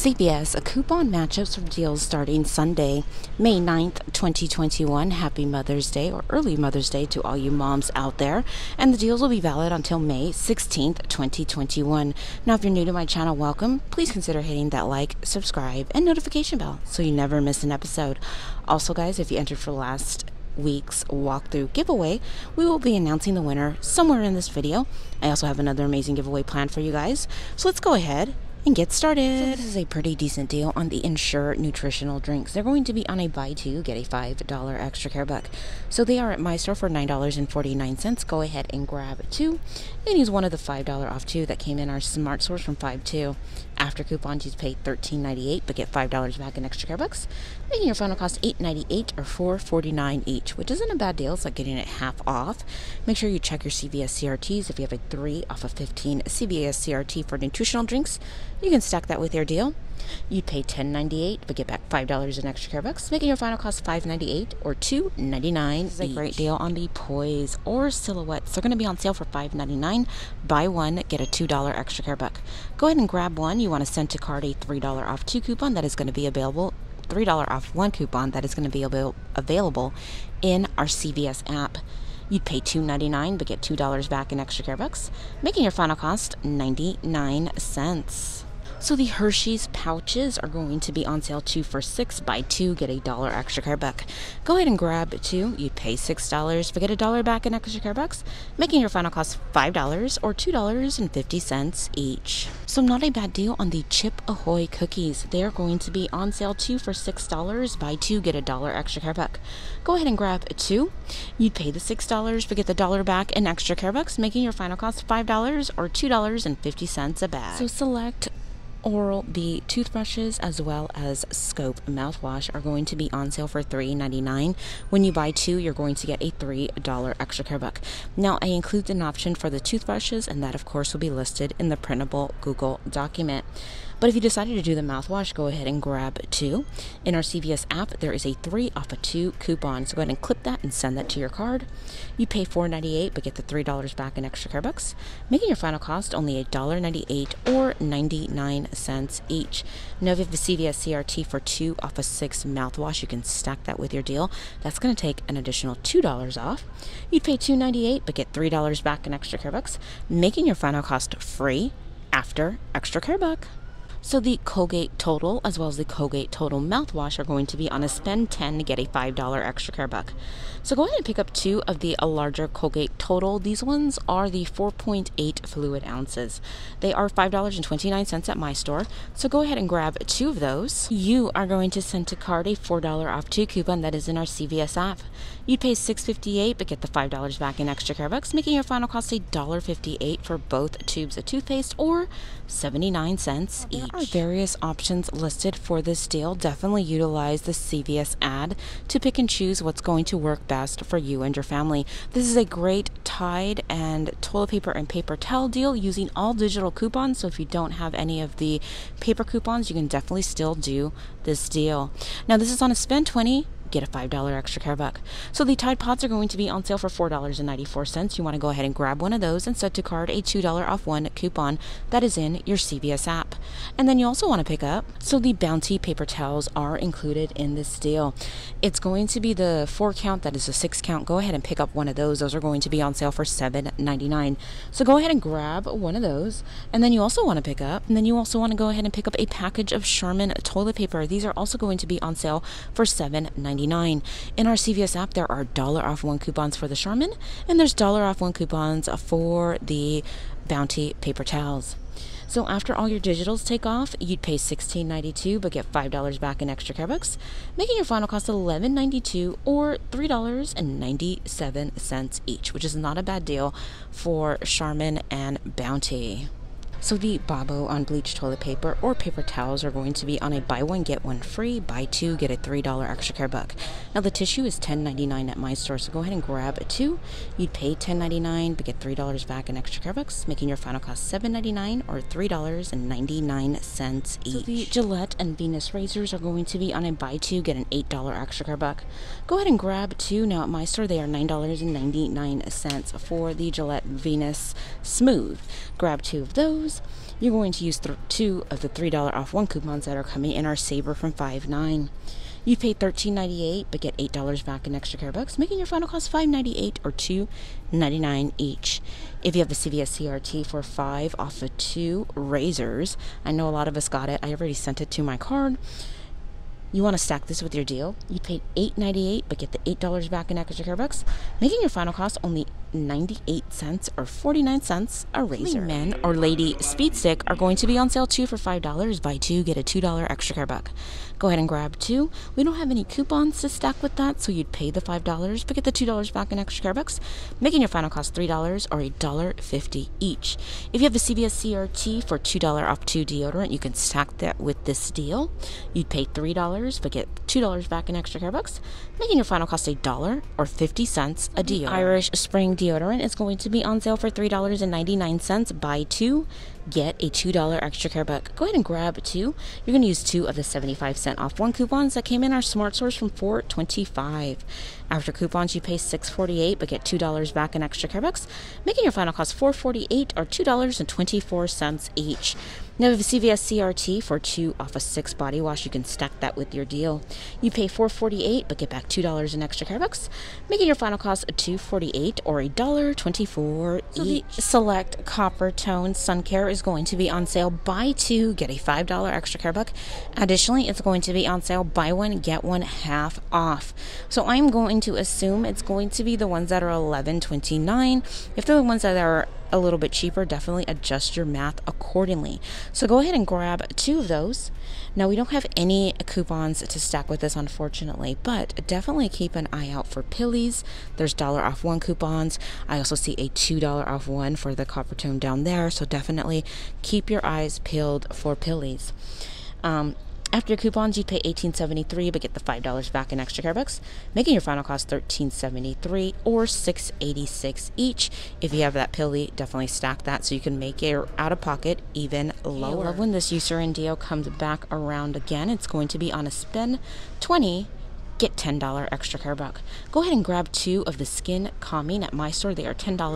CVS coupon matchups for deals starting Sunday, May 9th, 2021. Happy Mother's Day or early Mother's Day to all you moms out there. And the deals will be valid until May 16th, 2021. Now, if you're new to my channel, welcome. Please consider hitting that like, subscribe, and notification bell so you never miss an episode. Also, guys, if you entered for last week's walkthrough giveaway, we will be announcing the winner somewhere in this video. I also have another amazing giveaway planned for you guys. So let's go ahead and get started. So this is a pretty decent deal on the Ensure nutritional drinks. They're going to be on a buy two, get a $5 extra care buck. So they are at my store for $9.49. Go ahead and grab two and use one of the $5 off two that came in our Smart Source from 5-2. After coupons, you pay $13.98 but get $5 back in extra care bucks, making your final cost $8.98 or $4.49 each, which isn't a bad deal. It's like getting it half off. Make sure you check your CVS CRTs. If you have a 3 off of 15 CVS CRT for nutritional drinks, you can stack that with your deal. You'd pay $10.98 but get back $5 in extra care bucks, making your final cost $5.98 or $2.99. This is a great deal on the Poise or Silhouettes. They're going to be on sale for $5.99. Buy one, get a $2 extra care buck. Go ahead and grab one. You want to send to card a $3 off two coupon that is going to be available. $3 off one coupon that is going to be available in our CVS app. You'd pay $2.99 but get $2 back in extra care bucks, making your final cost 99 cents. So the Hershey's pouches are going to be on sale 2 for $6. Buy two, get a $1 extra care buck. Go ahead and grab two. You'd pay $6 but get $1 back in extra care bucks, making your final cost $5 or $2.50 each. So not a bad deal on the Chip Ahoy cookies. They are going to be on sale 2 for $6. Buy two, get a $1 extra care buck. Go ahead and grab two. You'd pay the $6 but get the $1 back in extra care bucks, making your final cost $5 or $2.50 a bag. So select Oral-B toothbrushes as well as Scope mouthwash are going to be on sale for $3.99. When you buy two, you're going to get a $3 extra care buck. Now, I include an option for the toothbrushes, and that, of course, will be listed in the printable Google document. But if you decided to do the mouthwash, go ahead and grab two. In our CVS app, there is a 3 off of 2 coupon. So go ahead and clip that and send that to your card. You pay $4.98 but get the $3 back in extra care bucks, making your final cost only $1.98 or 99 cents each. Now, if you have the CVS CRT for 2 off of 6 mouthwash, you can stack that with your deal. That's going to take an additional $2 off. You'd pay $2.98 but get $3 back in extra care bucks, making your final cost free after extra care buck. So the Colgate Total as well as the Colgate Total mouthwash are going to be on a spend $10 to get a $5 extra care buck. So go ahead and pick up two of the larger Colgate Total. These ones are the 4.8 fluid ounces. They are $5.29 at my store. So go ahead and grab two of those. You are going to send to card a $4 off two coupon that is in our CVS app. You'd pay $6.58 but get the $5 back in extra care bucks, making your final cost $1.58 for both tubes of toothpaste or 79 cents each. There are various options listed for this deal. Definitely utilize the CVS ad to pick and choose what's going to work best for you and your family. This is a great Tide and toilet paper and paper towel deal using all digital coupons. So if you don't have any of the paper coupons, you can definitely still do this deal. Now, this is on a spend $20, get a $5 extra care buck. So the Tide Pods are going to be on sale for $4.94. You want to go ahead and grab one of those and set to card a $2 off one coupon that is in your CVS app. And then you also want to pick up, so the Bounty paper towels are included in this deal. It's going to be the 4 count, that is a 6 count. Go ahead and pick up one of those. Those are going to be on sale for $7.99. So go ahead and grab one of those. And then you also want to pick up, go ahead and pick up a package of Charmin toilet paper. These are also going to be on sale for $7.99. In our CVS app, there are $1 off one coupons for the Charmin, and there's $1 off one coupons for the Bounty paper towels. So after all your digitals take off, you'd pay $16.92 but get $5 back in extra care bucks, making your final cost $11.92 or $3.97 each, which is not a bad deal for Charmin and Bounty. So the Babo unbleached toilet paper or paper towels are going to be on a buy one, get one free, buy two, get a $3 extra care buck. Now the tissue is $10.99 at my store, so go ahead and grab two. You'd pay $10.99 but get $3 back in extra care bucks, making your final cost $7.99 or $3.99 each. So the Gillette and Venus razors are going to be on a buy two, get an $8 extra care buck. Go ahead and grab two. Now at my store they are $9.99 for the Gillette Venus Smooth. Grab two of those. you're going to use 2 of the $3 off 1 coupons that are coming in our Saver from 5.9. You paid $13.98 but get $8 back in extra care bucks, making your final cost $5.98 or $2.99 each. If you have the CVS CRT for 5 off of 2 razors, I know a lot of us got it. I already sent it to my card. You want to stack this with your deal. You paid $8.98 but get the $8 back in extra care bucks, making your final cost only 98 cents or 49 cents a razor. Men or lady speed stick are going to be on sale too for $5. Buy 2, get a $2 extra care buck. Go ahead and grab 2. We don't have any coupons to stack with that, so you'd pay the $5 but get the $2 back in extra care bucks, making your final cost $3 or $1.50 each. If you have the CVS CRT for $2 off 2 deodorant, you can stack that with this deal. You'd pay $3 but get $2 back in extra care bucks, making your final cost $1 or 50 cents a deodorant. Irish Spring deodorant is going to be on sale for $3.99. Buy 2, get a $2 extra care buck. Go ahead and grab 2. You're going to use 2 of the 75-cent off 1 coupons that came in our Smart Source from $4.25. After coupons, you pay $6.48 but get $2 back in extra care bucks, making your final cost $4.48 or $2.24 each. Now, if you have a CVS CRT for 2 off of 6 body wash, you can stack that with your deal. You pay $4.48 but get back $2 in extra care bucks, making your final cost $2.48 or $1.24 each. The Select Copper Tone Sun Care is going to be on sale. Buy 2, get a $5 extra care buck. Additionally, it's going to be on sale. Buy 1, get 1 half off. So I'm going to assume it's going to be the ones that are $11.29. If they're the ones that are a little bit cheaper, definitely adjust your math accordingly. So go ahead and grab 2 of those. Now, we don't have any coupons to stack with this, unfortunately, but definitely keep an eye out for Pillies. There's $1 off 1 coupons. I also see a $2 off 1 for the Copper Tone down there, so definitely keep your eyes peeled for Pillies. After your coupons, you pay $18.73 but get the $5 back in extra care bucks, making your final cost $13.73 or $6.86 each. If you have that Pilly, definitely stack that so you can make your out of pocket even lower. I love when this Eucerin deal comes back around again. It's going to be on a spend 20, get $10 extra care buck. Go ahead and grab 2 of the Skin Calming at my store. They are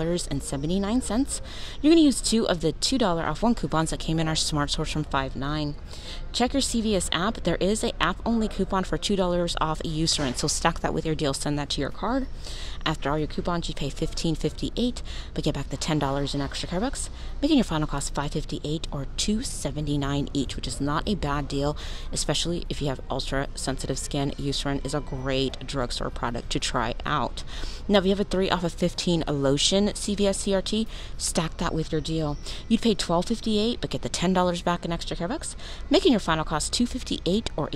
$10.79. You're going to use 2 of the $2 off 1 coupons that came in our Smart Source from 5.9. Check your CVS app. There is a app-only coupon for $2 off Eucerin, so stack that with your deal. Send that to your card. After all your coupons, you pay $15.58, but get back the $10 in extra care bucks, making your final cost $5.58 or $2.79 each, which is not a bad deal, especially if you have ultra-sensitive skin. Eucerin is a great drugstore product to try out. Now, if you have a 3 off of 15 lotion CVS CRT, stack that with your deal. You'd pay $12.58, but get the $10 back in extra care bucks, making your final cost $2.58 or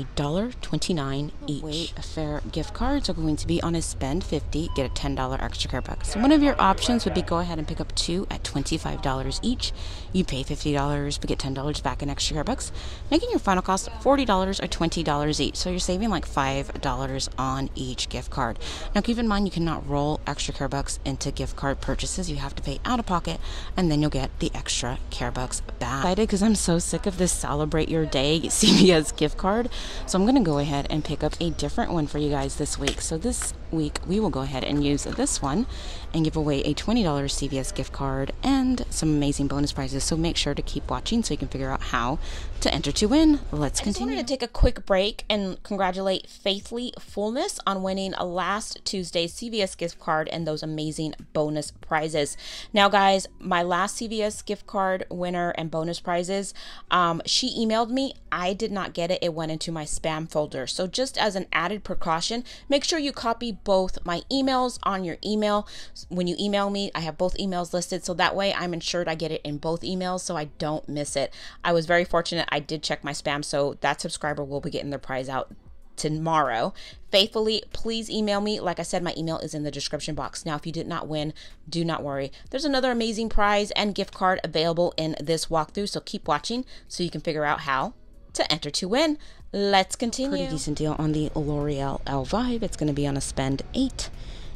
$1.29 each. Wayfair gift cards are going to be on a spend 50, get a $10 extra care bucks. So one of your options would be go ahead and pick up 2 at $25 each. You pay $50 but get $10 back in extra care bucks, making your final cost $40 or $20 each. So you're saving like $5 on each gift card. Now keep in mind you cannot roll extra care bucks into gift card purchases. You have to pay out of pocket and then you'll get the extra care bucks back. I'm excited because I'm so sick of this Celebrate Your Day CVS gift card. So I'm going to go ahead and pick up a different one for you guys this week. So this week we will go ahead and use this one and give away a $20 CVS gift card and some amazing bonus prizes. So make sure to keep watching so you can figure out how to enter to win. Let's continue. I just wanted to take a quick break and congratulate Faithly Fullness on winning last Tuesday's CVS gift card and those amazing bonus prizes. Now, guys, my last CVS gift card winner and bonus prizes, she emailed me. I did not get it. It went into my spam folder. So just as an added precaution, make sure you copy both my emails on your email. When you email me, I have both emails listed, so that way I'm ensured I get it in both emails so I don't miss it. I was very fortunate. I did check my spam, so that subscriber will be getting their prize out tomorrow. Faithfully, please email me. Like I said, my email is in the description box. Now, if you did not win, do not worry. There's another amazing prize and gift card available in this walkthrough, so keep watching so you can figure out how to enter to win. Let's continue. Pretty decent deal on the L'Oreal Elvive. It's going to be on a spend 8,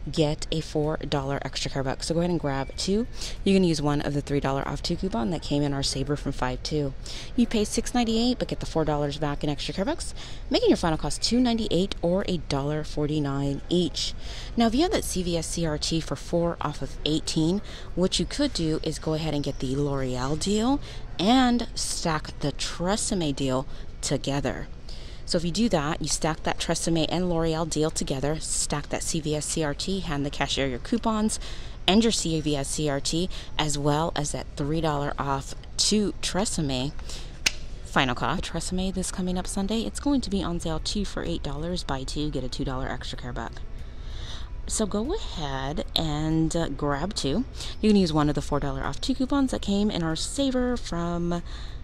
get a $4 extra care buck. So go ahead and grab two. You can use one of the $3 off two coupon that came in our Saver from 5-2. You pay $6.98 but get the $4 back in extra care bucks, making your final cost $2.98 or $1.49 each. Now if you have that CVS CRT for 4 off of 18, what you could do is go ahead and get the L'Oreal deal and stack the Tresemme deal together. So if you do that, you stack that Tresemme and L'Oreal deal together, stack that CVS CRT, hand the cashier your coupons and your CVS CRT, as well as that $3 off to Tresemme. Final cost. Tresemme this coming up Sunday, it's going to be on sale 2 for $8. Buy 2, get a $2 extra care buck. So go ahead and grab two. You can use one of the $4 off two coupons that came in our Saver from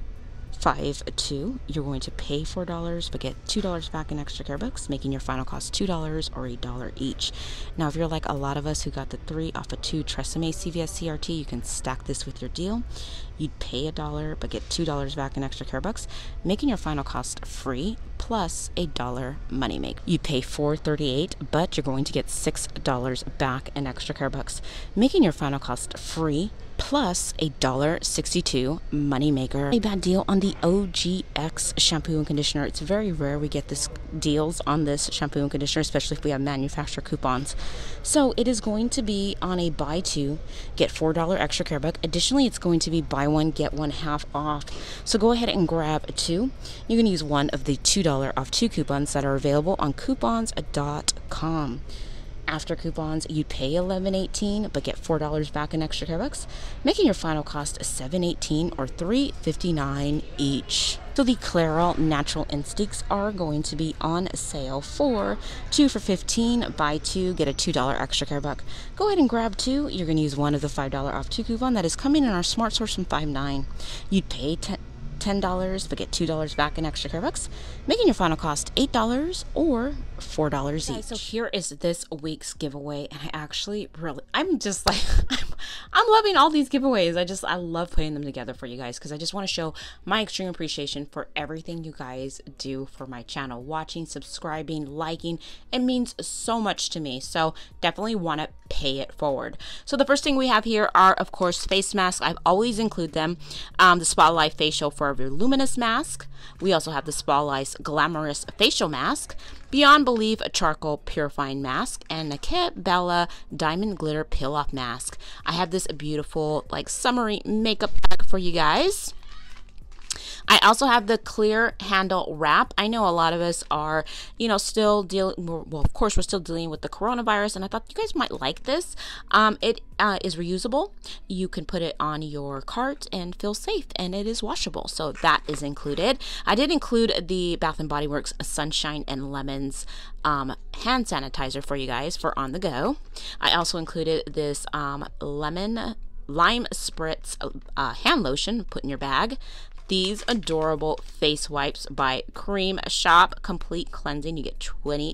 5-2. You're going to pay $4 but get $2 back in extra care bucks, making your final cost $2 or $1 each. Now if you're like a lot of us who got the 3 off of 2 Tresemme CVS CRT, you can stack this with your deal. You'd pay $1 but get $2 back in extra care bucks, making your final cost free plus $1 money make. You pay $4.38 but you're going to get $6 back in extra care bucks, making your final cost free plus $1.62 money maker. A bad deal on the OGX shampoo and conditioner. It's very rare we get this deals on this shampoo and conditioner, especially if we have manufacturer coupons. So it is going to be on a buy two, get $4 extra care buck. Additionally, it's going to be buy one, get one half off. So go ahead and grab two. You can use one of the $2 off two coupons that are available on coupons.com. After coupons, you pay $11.18 but get $4 back in extra care bucks, making your final cost $7.18 or $3.59 each. So the Clairol Natural Instincts are going to be on sale for 2 for $15. Buy 2, get a $2 extra care buck. Go ahead and grab 2. You're going to use one of the $5 off 2 coupon that is coming in our Smart Source from 5-9. You'd pay $10 but get $2 back in extra care bucks, making your final cost $8 or $4 each. So here is this week's giveaway, and I actually I'm just like I'm loving all these giveaways. I love putting them together for you guys because I just want to show my extreme appreciation for everything you guys do for my channel. Watching, subscribing, liking, it means so much to me. So definitely want to pay it forward. So the first thing we have here are, of course, face masks. I've always include them. The Spotlight Facial Forever Luminous Mask. We also have the Spotlight Glamorous Facial Mask, Beyond Belief Charcoal Purifying Mask, and Naked Bella Diamond Glitter Peel Off Mask. I have this beautiful like summery makeup bag for you guys. I also have the clear handle wrap. I know a lot of us are, still dealing, well, of course, we're still dealing with the coronavirus, and I thought you guys might like this. It is reusable. You can put it on your cart and feel safe, and it is washable, so that is included. I did include the Bath & Body Works Sunshine and Lemons hand sanitizer for you guys for on the go. I also included this lime spritz hand lotion, put in your bag. These adorable face wipes by Cream Shop, complete cleansing. You get 20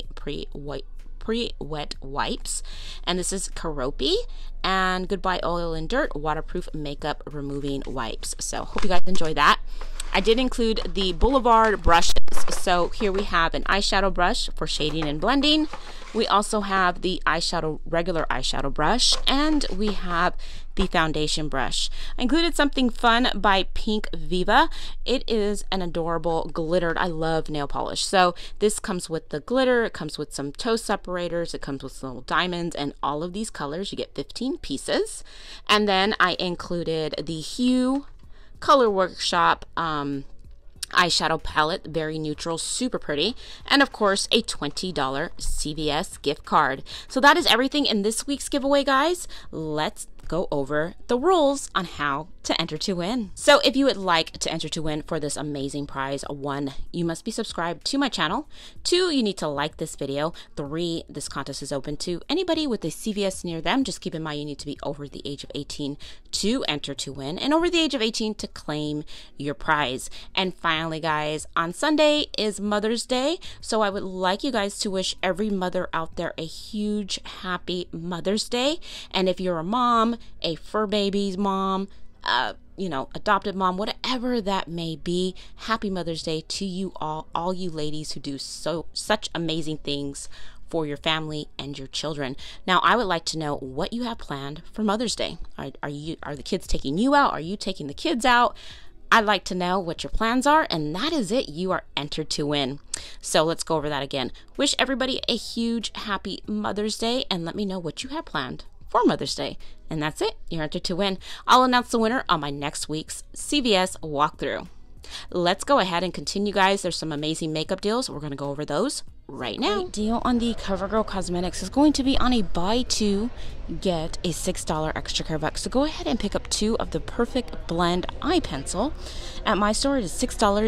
pre-wet wipes, and this is Keroppi and Goodbye Oil and Dirt waterproof makeup removing wipes. So hope you guys enjoy that. I did include the Boulevard brushes. So here we have an eyeshadow brush for shading and blending. We also have the regular eyeshadow brush, and we have the foundation brush. I included something fun by Pink Viva. It is an adorable glittered, I love nail polish. So this comes with the glitter, it comes with some toe separators, it comes with some little diamonds, and all of these colors. You get 15 pieces. And then I included the Hue Color Workshop eyeshadow palette, very neutral, super pretty, and of course a $20 CVS gift card. So that is everything in this week's giveaway, guys. Let's go over the rules on how to enter to win. So if you would like to enter to win for this amazing prize, 1, you must be subscribed to my channel. 2, you need to like this video. 3, this contest is open to anybody with a CVS near them. Just keep in mind you need to be over the age of 18 to enter to win, and over the age of 18 to claim your prize. And finally, guys, on Sunday is Mother's Day, so I would like you guys to wish every mother out there a huge happy Mother's Day. And if you're a mom, a fur baby's mom, adopted mom, whatever that may be, happy Mother's Day to you all you ladies who do such amazing things for your family and your children. Now, I would like to know what you have planned for Mother's Day. Are the kids taking you out? Are you taking the kids out? I'd like to know what your plans are, and that is it. You are entered to win. So let's go over that again. Wish everybody a huge happy Mother's Day, and let me know what you have planned for Mother's Day. And that's it. You're entered to win. I'll announce the winner on my next week's CVS walkthrough. Let's go ahead and continue, guys. There's some amazing makeup deals. We're going to go over those right now. Great deal on the CoverGirl Cosmetics is going to be on a buy two, get a $6 extra care buck. So go ahead and pick up 2 of the Perfect Blend eye pencil. At my store, it is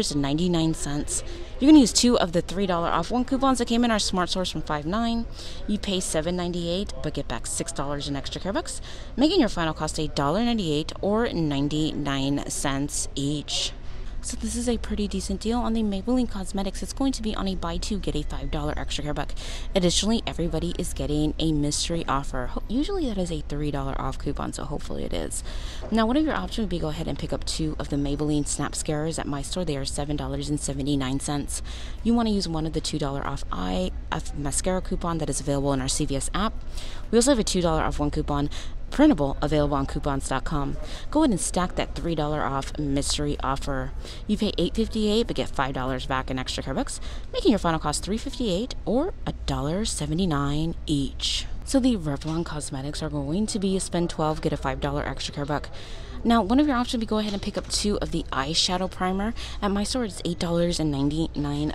$6.99. You're going to use 2 of the $3 off 1 coupons that came in our Smart Source from $5.9. You pay $7.98 but get back $6 in extra care bucks, making your final cost $1.98 or 99 cents each. So this is a pretty decent deal on the Maybelline Cosmetics. It's going to be on a buy two, get a $5 extra care buck. Additionally, everybody is getting a mystery offer. Usually that is a $3 off coupon, so hopefully it is. Now, one of your options would be go ahead and pick up 2 of the Maybelline Snap Scarers. At my store, they are $7.79. You want to use one of the $2 off mascara coupon that is available in our CVS app. We also have a $2 off 1 coupon printable available on coupons.com. Go ahead and stack that $3 off mystery offer. You pay $8.58 but get $5 back in extra care bucks, making your final cost $3.58 or $1.79 each. So the Revlon Cosmetics are going to be spend $12, get a $5 extra care buck. Now, one of your options would be go ahead and pick up 2 of the eyeshadow primer. At my store, it's $8.99.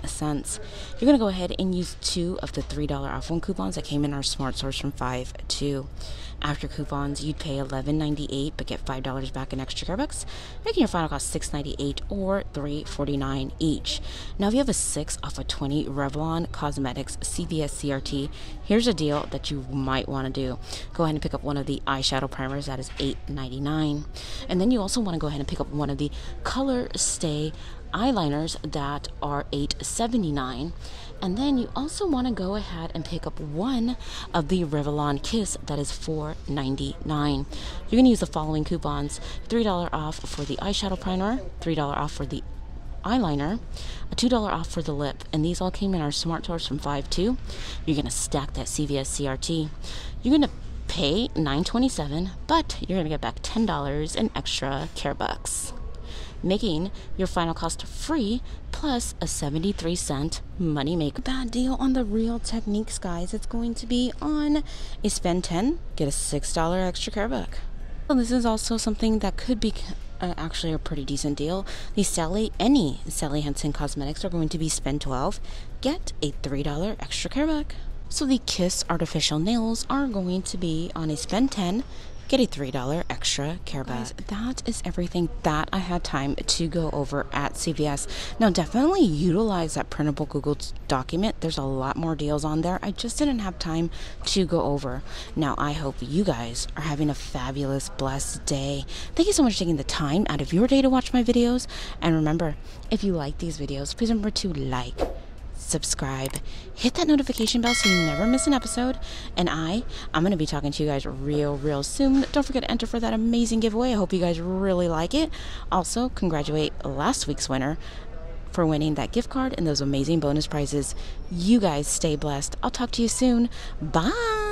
You're going to go ahead and use 2 of the $3 off 1 coupons that came in our Smart Source from $5.2. After coupons, you'd pay $11.98 but get $5 back in extra care bucks, making your final cost $6.98 or $3.49 each. Now, if you have a 6 off of 20 Revlon Cosmetics CVS CRT, here's a deal that you might want to do. Go ahead and pick up one of the eyeshadow primers. That is $8.99. And then you also want to go ahead and pick up one of the Color Stay eyeliners that are $8.79. And then you also want to go ahead and pick up one of the Revlon Kiss that is $4.99. You're going to use the following coupons: $3 off for the eyeshadow primer, $3 off for the eyeliner, a $2 off for the lip, and these all came in our Smart Source from $5.2. You're going to stack that CVS CRT. You're going to pay $9.27, but you're going to get back $10 in extra care bucks, making your final cost free plus a 73-cent money maker. That deal on the Real Techniques, guys, it's going to be on a spend 10, get a $6 extra care buck. So this is also something that could be actually a pretty decent deal. The Sally Hansen Cosmetics are going to be spend 12, get a $3 extra care buck. So the Kiss Artificial Nails are going to be on a spend 10, get a $3 extra care buck. That is everything that I had time to go over at CVS. Now, definitely utilize that printable Google document. There's a lot more deals on there. I just didn't have time to go over. Now, I hope you guys are having a fabulous, blessed day. Thank you so much for taking the time out of your day to watch my videos. And remember, if you like these videos, please remember to like, subscribe, hit that notification bell so you never miss an episode. And I'm going to be talking to you guys real soon. Don't forget to enter for that amazing giveaway. I hope you guys really like it. Also, congratulate last week's winner for winning that gift card and those amazing bonus prizes. You guys stay blessed. I'll talk to you soon. Bye.